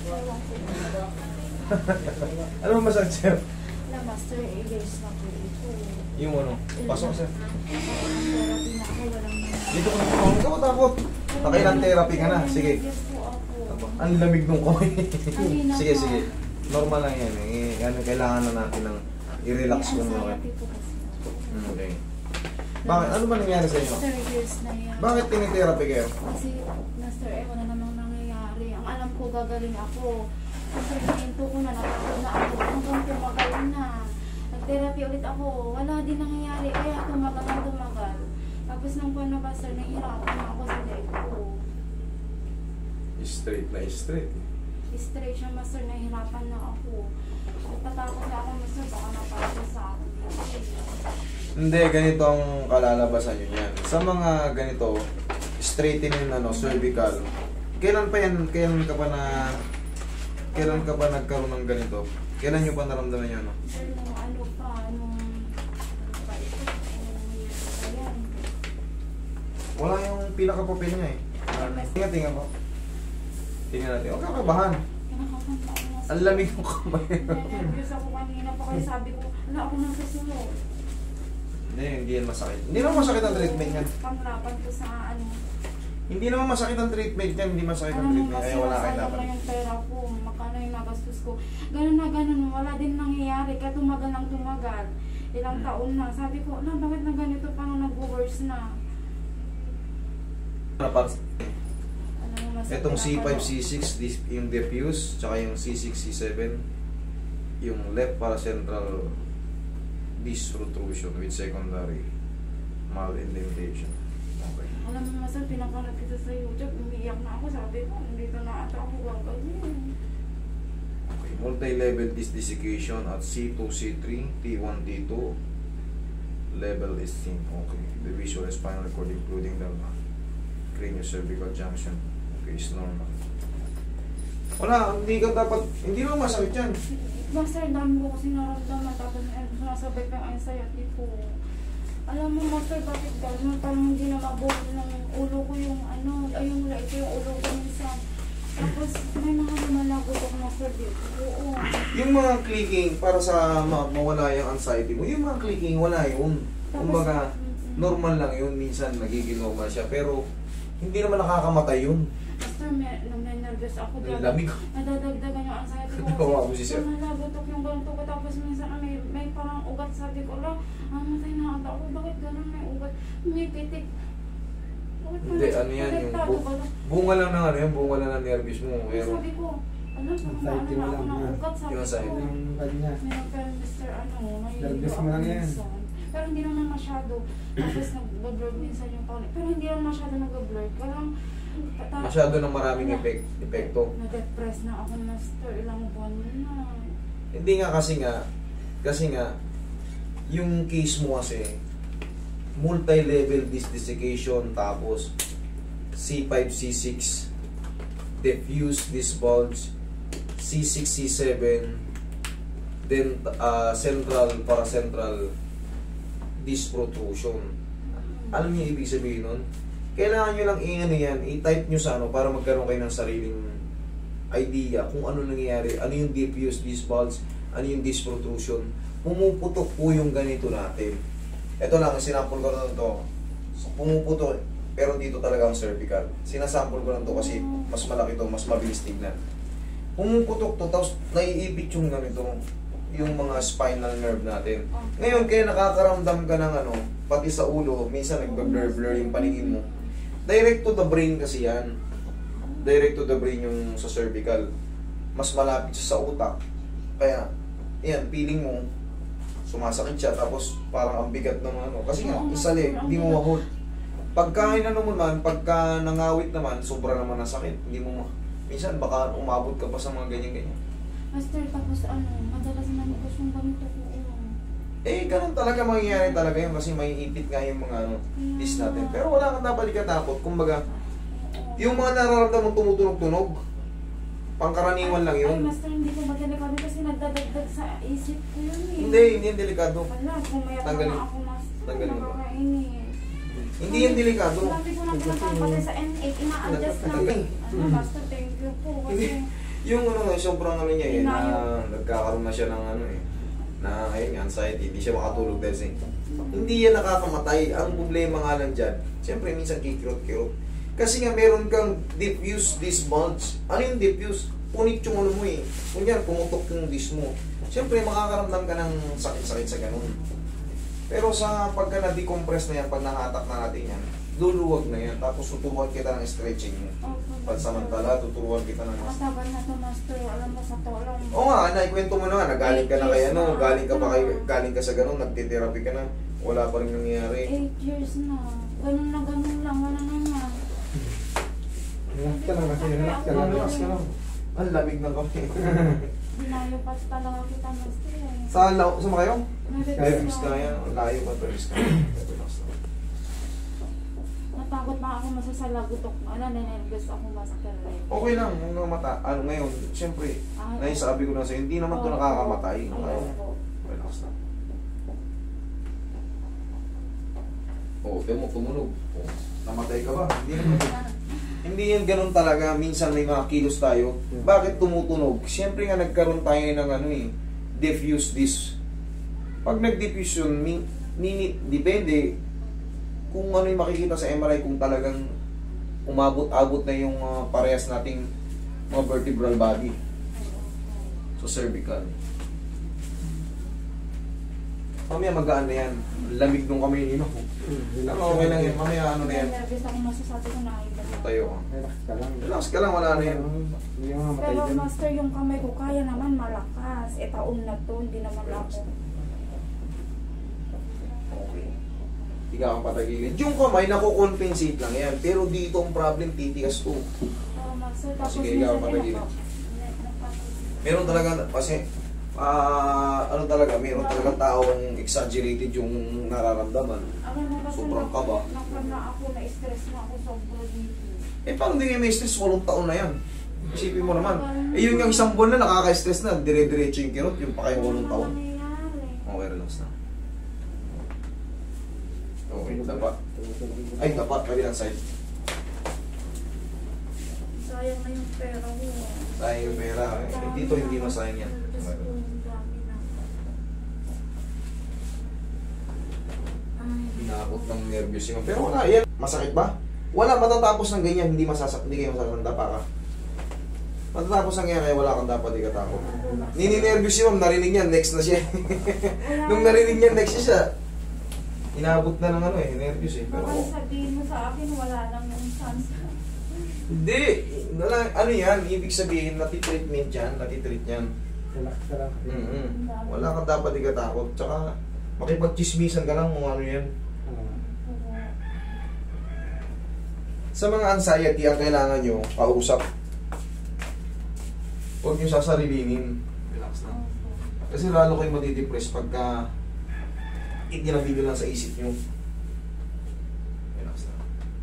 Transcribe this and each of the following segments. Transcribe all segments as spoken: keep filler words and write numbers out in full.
Ano ba masakit sir? Na master, i-gaze na po ito. Yung ano? Pasok sir. Therapy na ako, walang Dito ko na po. Huwag ka matakot. Nakailang therapy ka na. Sige. Yes po ako. Ang lamig nung kamay. Kanina Sige, pa. sige. Normal lang yan eh. Yan, kailangan na natin ng i-relax May mo. Okay. anxiety po kasi ako. Hmm, okay. Bakit? Ano ba nangyari sa inyo? Master, years na yan. Bakit tinitherapy kayo? Kasi, master, ewan na namang nangyayari. Ang alam ko, gagaling ako. Master, nahinto ko na, natakot na ako. Hanggang tumagal na. Nag-therapy ulit ako. Wala din nangyayari. Kaya tumagal na tumagal. Tapos nung buwan na, master, nahihirapan na ako sa leg ko. Straight na straight. Straight siya, master, nahihirapan na ako. Nagtatakot na ako, master, baka napasa sa akin. Hindi, ganito ang kalalabasan nyo yan. Sa mga ganito, straightening ano, cervical. Kailan pa yan? Kailan ka pa na... Kailan ka pa nagkaroon ng ganito? Kailan nyo pa naramdaman yun? No? Sir, nung ano pa, nung... Ano ba ito? Nung years pa yan. Wala yung pinaka-papel niya eh. Tingnan, tingnan ko. Tingnan natin. Huwag kang kabahan. Kinakakanta ako na. Ang lamig ng kamay. Nervous ako kanina pa kaya sabi ko, wala ako nang susunod. Hindi, hindi yan masakit. Hindi naman masakit ang treatment yan. Pangrapan ko sa ano. Hindi naman masakit ang treatment yan. Hindi masakit ang Alam mo treatment. kasi Kaya wala kayo nasayang dapat. na yung pera ko, makano yung nagastos ko. Ganun na ganun, wala din nangyayari. Kaya tumagal lang tumagal. Ilang Hmm. taon na. Sabi ko, na bakit na ganito pa nung nag-worse na? Dapat. Alam mo, mas Itong C five, C pinapalo- six, this- yung diffuse, tsaka yung C six, C seven, yung left paracentral disc protrusion with secondary malindentation. Okay. Alam mo, masal, pinapanood kita sa YouTube, umiiyak na ako. Sabi ko, dito na ata ako gagawin. Okay. Multi-level disc desiccation at C two, C three, T one, T two. Level is seen. Okay. The visual spinal cord including the craniocervical junction. Okay, is normal. Wala, hindi ka dapat, hindi naman masakit yan. Master, dami ko kasi naramdaman. Tapos eh, sumasabay pa yung anxiety ko. Alam mo, Master, bakit gano'n? Parang hindi na mabuhay ng ulo ko yung ano, ay yung ito yung ulo ko minsan. Tapos may mga lumalago ko, Master, dito. Oo. Yung mga clicking, para sa ma mawala yung anxiety mo, yung mga clicking, wala yun. Kumbaga, normal lang yun. Minsan, nagiging normal siya. Pero, hindi naman nakakamatay yun. Master, may, may nervous ako. Ang lamig. Nadadagdagan yung anxiety ko. Nawa mo si sir. Nalagotok yung ganito ko. Tapos minsan may, may parang ugat. Sabi ko, ala, mamatay na ata ako. Bakit gano'n may ugat? May pitik. Bakit Hindi, parang ano yan, yung protektado bu ba na? bunga lang ng ano yan, bunga lang ng nervous mo. Pero, Sabi ko, ano, parang Anxiety ano mo na ako lang ng na. ugat. Sabi Yung ko, anxiety. Yung kanya. meron pero mister ano, nahihilo Nervous mo ako lang yan. minsan. Pero hindi naman masyado. Tapos nag-blur minsan yung pangit. Pero hindi naman masyado nag-blur. Parang, tata- masyado ng maraming na- effect, epekto. Na-depress na ako, Master. Ilang buwan na. Hindi nga kasi nga, kasi nga, yung case mo kasi, multi-level disc desiccation, tapos C five, C six, diffuse disc bulge, C six, C seven, then uh, central, paracentral disc protrusion. Alam niyo ibig sabihin nun? Kailangan nyo lang i-ano yan, i-type nyo sa ano para magkaroon kayo ng sariling idea kung ano nangyayari, ano yung diffuse disc bulge, ano yung disc protrusion. Pumuputok po yung ganito natin. Ito lang, sinample ko na ito. So, pumuputok, pero dito talaga ang cervical. Sinasample ko lang to kasi mas malaki to, mas mabilis tignan. Pumuputok to, tapos naiipit yung ganito, yung mga spinal nerve natin. Ngayon, kaya nakakaramdam ka ng ano, pati sa ulo, minsan nagbe-blur-blur yung paningin mo. Direct to the brain kasi yan. Direct to the brain yung sa cervical. Mas malapit siya sa utak. Kaya, yan, feeling mo, sumasakit siya, tapos parang ang bigat ng ano. Kasi nga, isali, hindi mo ma-hold. Pagka inano mo naman, pagka nangawit naman, sobra naman ang sakit. Hindi mo ma... Minsan, baka umabot ka pa sa mga ganyan-ganyan. Master, tapos ano, madalas nanikos yung ganito ko. Eh, ganun talaga mangyayari talaga yun kasi may ipit nga yung mga ano, disc natin. Pero wala kang dapat ikatakot. Kumbaga, yung mga nararamdaman mong tumutunog-tunog, pangkaraniwan lang Ay, yun. Master, hindi ko madelikado kasi nagdadagdag sa isip ko yun eh. Hindi, hindi yan delikado. Wala, pumayat Tanggalin. na ako, Master. Tanggalin mo. Nakakainis. Hindi yan delikado. Sabi ko na pinapapatay sa N eight, ina-adjust na. Tanggalin. Ano, Master, thank you po. Kasi, Yung ano nga, sobrang ano niya eh, na Inayo. nagkakaroon na siya ng ano eh, na ayun, anxiety, hindi siya makatulog dahil sa hindi yan nakakamatay. Ang problema nga lang dyan, siyempre minsan kikirot-kirot. Kasi nga meron kang diffuse disc bulge. Ano yung diffuse? Punit yung ano mo eh. Kunyan, pumutok yung disc mo. Siyempre makakaramdam ka ng sakit-sakit sa ganun. Pero sa pagka na-decompress na yan, pag nahatak na natin yan, luluwag na yan. Tapos tuturuan kita ng stretching mo. Pansamantala, tuturuan kita ng mas... Matagal na to, master. Alam mo, sa tolong. Oo nga, naikwento mo na nga, nagaling ka na kay ano, galing ka pa kay, galing ka sa ganun, nagtitherapy ka na, wala pa rin nangyayari. Eight years na. Ganun na ganun lang. Wala naman. Relax ka lang kasi, relax ka lang. Relax ka lang. Ang lamig ng kape. Dinayo pa talaga kita, master. eh. Saan lang? Saan ba kayo? Nabibis Kaya na. miss ka yan. Layo pa pero miss ka. Relax lang. Natakot na ako masasalagutok. Ano, ninervous ako, master. eh. Okay lang, yung namata. Ano ngayon, siyempre, Ay, naisabi ko na sa'yo, hindi naman ito oo, nakakamatay. oo, Kaya, oo. relax lang. Oo, oh, mo, tumunog. Oh, namatay ka ba? Hindi naman. Hindi yan ganun talaga. Minsan may mga kilos tayo. Bakit tumutunog? Siyempre nga nagkaroon tayo ng ano eh, diffuse disc. Pag nag-diffuse yun, min, minit, depende kung ano yung makikita sa M R I, kung talagang umabot-abot na yung uh, parehas nating mga vertebral body. So cervical. Mamaya magaan na yan. Lamig nung kami nino. Ano, okay lang yan. Mamaya ano na yan. Nervous ako, masasabi ko na iba na. Tayo ka. Relax ka lang. Relax ka lang, wala na yan. Hindi nga matay Pero dyan. master, yung kamay ko kaya naman malakas. E taon na to, hindi naman ako. Okay. Hindi ka kang patagilin. Yung kamay, nakukompensate lang yan. Pero dito ang problem, titigas to. Oh, master, tapos Sige, ikaw, minsan, eh, patagilid. napa- napa- Meron talaga, kasi, ah, ano talaga, meron talaga taong exaggerated yung nararamdaman. Alam mo ba, Sobrang kaba. Nakam na ako, na-stress na ako sobra dito. Eh, paano hindi kayo may stress? Walong taon na yan. Isipin mo naman. Eh, yun yung isang buwan na nakaka-stress na, dire-diretso yung kirot, yung pa kayong walong taon. Ano nangyayari? Okay, relax na. Okay, dapat. Ay, dapat, kabilang side. Sayang na yung pera ko. Sayang yung pera. Eh, dito hindi masayang yan. Diyos ko, ang dami na. Ay, Inaabot ng nervous yung... Pero wala, yan. Masakit ba? Wala, matatapos ng ganyan, hindi masasak, hindi kayo masasanda pa ka. Matatapos ng ganyan, kaya wala kang dapat ikatakot. Nininervous yun, narinig niya, next na siya. Nung narinig niya, next siya. Inaabot na ng ano eh, nervous eh. Pero, baka sabihin mo sa akin, wala lang yung chance. hindi. Wala, ano yan, ibig sabihin, natitreatment yan, natitreat yan. Relax ka lang. Mm-hmm. Wala kang dapat ikatakot. Tsaka, makipagchismisan ka lang kung ano yan. Sa mga anxiety, ang kailangan nyo, kausap. Huwag nyo sasarilinin. Relax lang. Kasi lalo kayo matidepress pagka itinabi nyo lang sa isip nyo. Relax lang.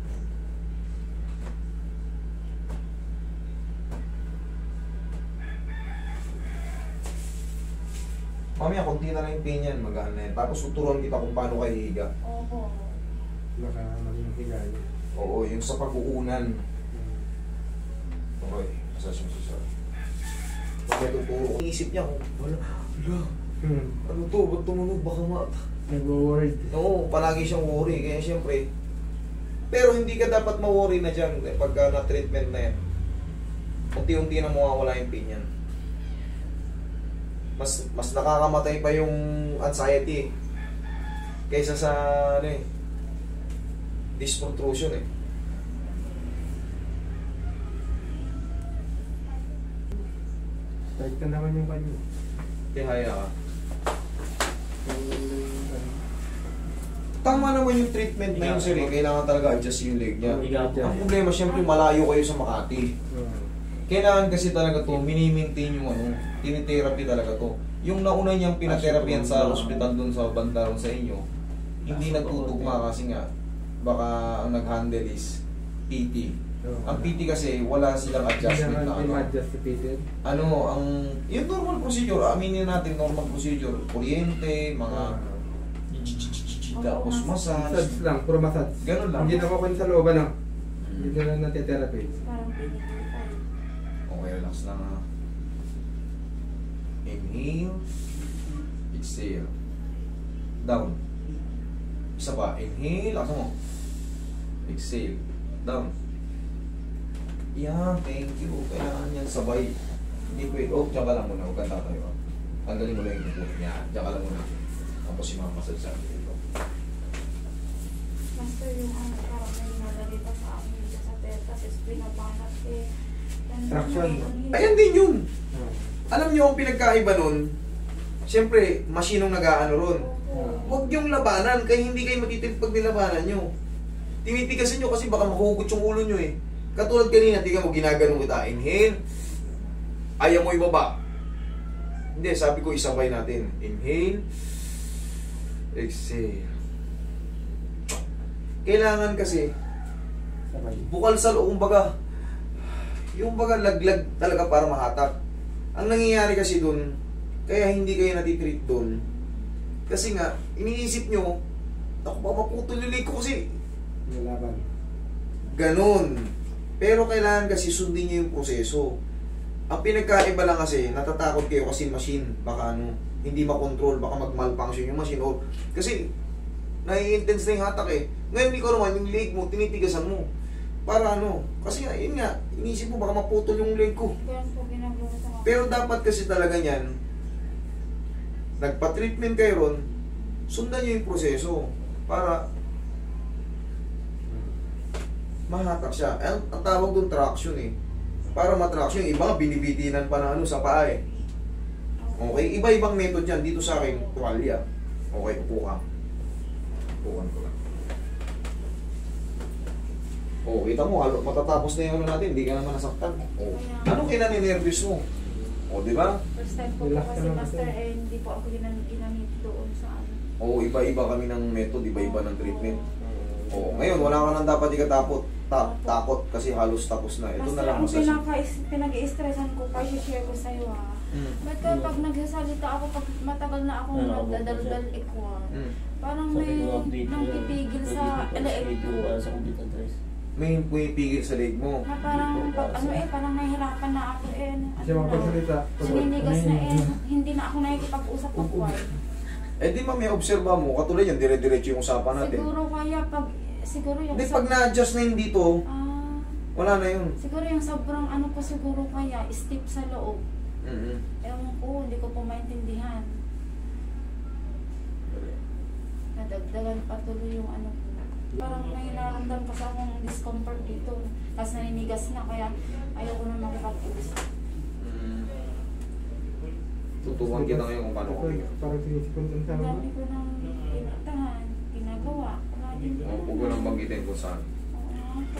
Mamaya, konti na lang yung pain yan, magaan na yan. Tapos tuturuan kita kung paano kayo higa. Oo. Baka maging higay. Oo, yung sa pag-uunan. Okay, massage mo sa sarili. Pagka tuturo, iisip niya kung, wala, wala, Hmm. ano to, ba't tumunog, baka ma... Nag-worried. Oo, palagi siyang worry, kaya siyempre, pero hindi ka dapat ma-worry na dyan eh, pagka na-treatment na yan. Unti-unti na mawawala yung pain yan. Mas, mas nakakamatay pa yung anxiety eh, kaysa sa, ano eh, disc protrusion eh. Tight ka naman yung kanya. Tihaya ka. Tama naman yung treatment na yun, sir. eh. Kailangan talaga adjust yung leg niya. Ang problema, syempre, malayo kayo sa Makati. Kailangan kasi talaga to, mini-maintain yung ano, tinitherapy talaga to. Yung nauna niyang pinatherapyan sa hospital dun sa banda ron sa inyo, hindi nagtutugma kasi nga, baka ang nag-handle is P T. Ang P T kasi, wala silang adjustment na ano. adjust sa P T. Ano, ang, yung normal procedure, aminin natin normal procedure, kuryente, mga, tapos massage. Massage lang, puro massage. Ganun lang. Hindi na ko sa looban lang. Hindi na lang natitherapy. Parang pinipintay. Okay, relax lang ha. Inhale. Exhale. Down. Isa pa. Inhale. Lakas mo. Exhale. Down. Yan. Thank you. Kailangan yan sabay. Hindi pwede. Oh, diyan ka lang muna. Huwag kang tatayo. Tanggalin mo lang yung kuko. Yan. Diyan ka lang muna. Tapos si mama sa sabi dito. Master, yung ano, parang may nalalita sa akin dito sa teta, kasi pinapanat eh. Yan, Traction. yung- Ayan din yun. Ah. Alam niyo ang pinagkaiba nun? Siyempre, masinong nag-aano ron. Oo. Huwag yung labanan, kaya hindi kayo matitipid pag nilabanan nyo. Tinitigasin nyo kasi baka mahugot yung ulo nyo eh. Katulad kanina, tingnan mo, ginaganon kita. Inhale. Ayaw mo ibaba. Hindi, sabi ko isabay natin. Inhale. Exhale. Kailangan kasi, Sabay. bukal sa loob, baga, yung baga laglag talaga para mahatak. Ang nangyayari kasi dun, kaya hindi kayo natitreat dun. Kasi nga, iniisip nyo, ako ba maputol yung leg ko kasi Nilaban. ganun. Pero kailangan kasi sundin nyo yung proseso. Ang pinagkaiba lang kasi, natatakot kayo kasi machine, baka ano, hindi makontrol, baka mag-malfunction yung machine. O, kasi, nai-intense na yung hatak eh. Ngayon, hindi ko naman, yung leg mo, tinitigasan mo. Para ano, kasi nga, yun nga, inisip mo, baka maputol yung leg ko. Ganun po ginagawa sa akin. Pero dapat kasi talaga niyan, nagpa-treatment kayo ron, sundan nyo yung proseso para mahatak siya. Ang, ang tawag doon traction eh. Para matraction, yung iba binibitinan pa na ano sa paa eh. Okay, iba-ibang method yan. Dito sa akin, tuwalya. Okay, upo ka. Upuan ko lang. Oh, kita mo, halo, matatapos na yung ano natin, hindi ka naman nasaktan. Oh. Ano kinaninervous mo? Oh, di ba? First time po po Relax kasi ka lang master, kasi. eh, hindi po ako ginan- ginamit doon sa ano. Oo, iba-iba kami ng method, iba-iba ng treatment. Oo, ngayon wala ka nang dapat ikatapot, ta takot kasi halos tapos na. Ito na Master, lang ang massage. pinaka- pinag-i-stressan ko pa, i-share ko sa'yo ah. Mm. Ba't ka pag nagsasalita ako, pag matagal na akong Ano, ako po nagdadaldal equal, Mm. parang Sabi may ko, update nang ko, pipigil update sa ko, leeg update ko ko. para sa complete address. May pumipigil sa leg mo. Na parang, pag ano eh, parang nahihirapan na ako eh. Kasi Ano na, makapagsalita. sininigas na eh. Hindi na ako nakikipag-usap Up, up. equal. Eh di ma may obserba mo, katulad yan, dire-diretso yung usapan natin. Siguro kaya pag, siguro yung Hindi, sa- pag na-adjust na yun dito, Ah, wala na yun. siguro yung sobrang ano po siguro kaya, steep sa loob. Mm-hmm. Ewan ko, hindi ko po maintindihan. Nadagdagan pa tuloy yung ano ko. Parang may nararamdam kasi akong discomfort dito. Tapos naninigas na, kaya ayaw ko na makipag-usap. Mm. Tuturuan kita ngayon kung paano ko bigyan. Parang sinisipon dun sa Ang ano. dami ko nang pinatahan, ginagawa. Wala din ko Oh, huwag ko nang banggitin kung saan. Oo nga po.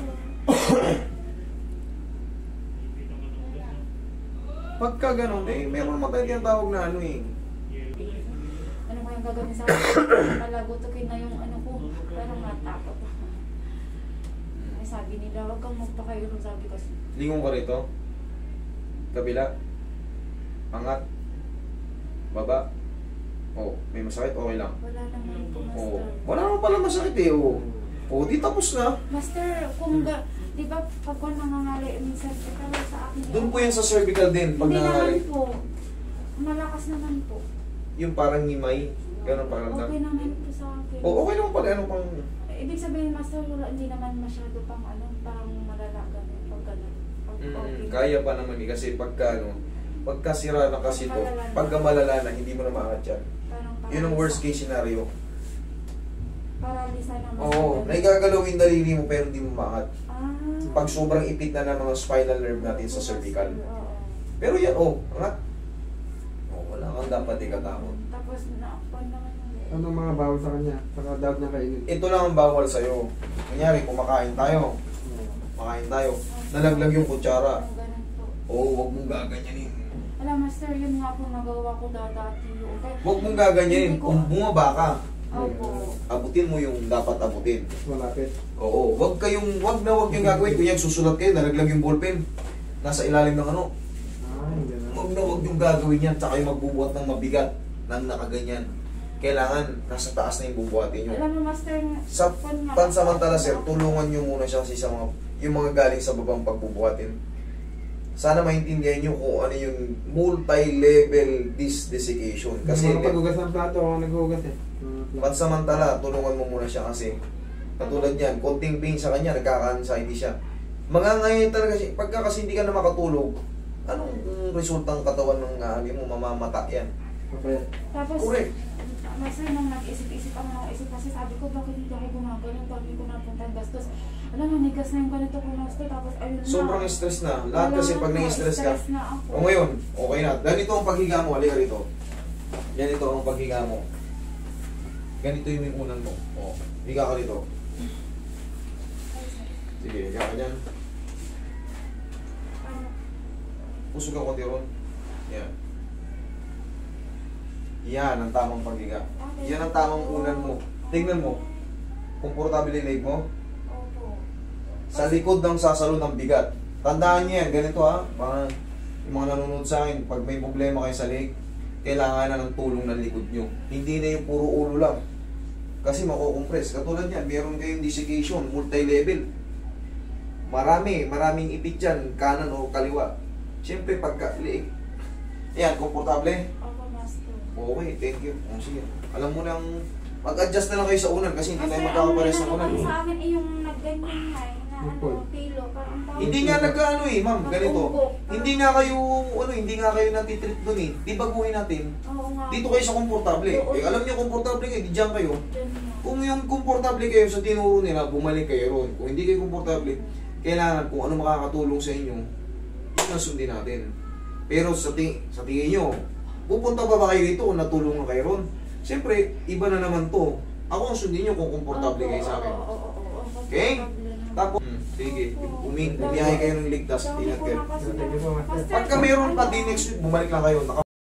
Pagka ganun, eh, meron naman tayong tinatawag na ano eh. Ano kayang gagawin sa akin? Palagutukin na yung ano ko. Pero matakot ako. Ay, sabi nila, huwag kang magpakainom, sabi ko. Lingon ka rito. Kabila. Angat. Baba. Oh, may masakit, okay lang. Wala naman po, Oh, master. wala naman pala masakit eh. Oh, oh di tapos na. Master, kung ga, di ba pag ko nangangali minsan, pero sa akin. Doon po yan sa cervical din. Pag Hindi nangyari, naman po. Malakas naman po. yung parang himay. Ganun parang Okay naman po sa akin. Oh, okay naman pala. Ano pang... Ibig sabihin, master, wala, hindi naman masyado pang ano, parang malala ganun, pag ganun. Pag Mm, okay. kaya pa naman eh. Kasi pagka ano, pagka sira na kasi to, Malala na. pagka malala na, hindi mo na maangat yan. Parang Yun ang worst paralisa. case scenario. Paralisa naman. Oo, oh, naigagalawin daliri mo pero hindi mo maangat. Ah. Pag sobrang ipit na ng mga spinal nerve natin sa cervical. Oo. Pero yan, oh, angat. Oh, wala kang dapat ikatakot. Tapos na-upon naman yung Anong mga bawal sa kanya? Saka dapat niya kainin. Ito lang ang bawal sa'yo. Kunyari, kumakain tayo. Kumakain tayo. Nalaglag yung kutsara. Yung ganun po. Oo, oh, wag mong gaganyanin. Alam, master, yun nga po nagawa ko dati. yung- Okay. Huwag mong gaganyanin. Hindi ko- Kung bumaba ka, Opo. abutin mo yung dapat abutin. Mas malapit. Oo, wag kayong, wag na wag yung gagawin. Kunyari, susulat kayo, nalaglag yung ballpen. Nasa ilalim ng ano. Ah, hindi na. Wag na wag yung gagawin yan. Tsaka yung magbubuhat ng mabigat nang nakaganyan. Kailangan, nasa taas na yung bubuhatin nyo. Alam mo, master, Sa pag nga- pansamantala, sir, tulungan nyo muna siya kasi sa mga, yung mga galing sa babang pagbubuhatin. sana maintindihan nyo kung ano yung multi-level disc desiccation. Kasi Kasi naghugas ng plato, ako naghugas eh. pansamantala, tulungan mo muna siya kasi katulad yan, konting pain sa kanya, nagkaka-anxiety siya. Mga ngayon talaga, siya- pagka kasi hindi ka na makatulog, anong resultang katawan ng uh, mo, mamamata yan. Okay. Tapos, Correct. Master, nang nag-isip-isip ako ng isip kasi sabi ko, bakit hindi ako gumagano? Pag hindi ko napunta ang gastos. Alam mo, nigas na yung ganito ko, Master. Tapos, ayun na. Sobrang stress na. Lahat kasi Wala pag na, na-stress ka. stress na ako. O ngayon, okay na. Ganito ang paghiga mo. Halika rito. Ganito ang paghiga mo. Ganito yung unan mo. O, higa ka rito. Sige, higa ka dyan. Ano? Pusog ka konti ron. Yan. Yan ang tamang paghiga. Yan ang tamang unan mo. Tingnan mo. Komportable yung leg mo. Opo. Sa likod ng sasalo ng bigat. Tandaan niyo yan, ganito ha. Mga, yung mga nanonood sa akin, pag may problema kayo sa leg, kailangan na ng tulong ng likod nyo. Hindi na yung puro ulo lang. Kasi makukompress. Katulad yan, meron kayong desiccation, multi-level. Marami, maraming ipit dyan, kanan o kaliwa. Siyempre, pagka liig. Yan, komportable. Opo, Master. Okay, thank you. O, sige. Alam mo nang mag-adjust na lang kayo sa unan kasi hindi tayo Master, magkakapares ang ng unan. ano sa akin eh, yung nagganyan nga eh, na Upol. ano, pilo. Parang tawag. Hindi nga nag-ano eh, ma'am, ganito. Nag-umbok. Hindi nga kayo, ano, hindi nga kayo natitreat dun eh. Di baguhin natin. Oo nga. Dito kayo sa komportable. Oo. Eh, alam niyo komportable kayo, di dyan kayo. Diyan nga. Kung yung komportable kayo sa tinuro nila, bumalik kayo ron. Kung hindi kayo komportable, kailangan kung ano makakatulong sa inyo, yun ang sundin natin. Pero sa, ting sa tingin nyo, pupunta pa ba kayo dito kung natulungan kayo ron? Siyempre, iba na naman to. Ako ang sundin nyo kung komportable Opo, kayo sa akin. oo, oo, oo, oo, Okay? komportable naman. Tapos, hmm, sige, Opo. uming, umiyahe kayo ng ligtas, Dami ingat ko kayo. na kasi- Thank you so much. Master, Pagka mayroon pa ano? din next week, bumalik lang kayo. Naka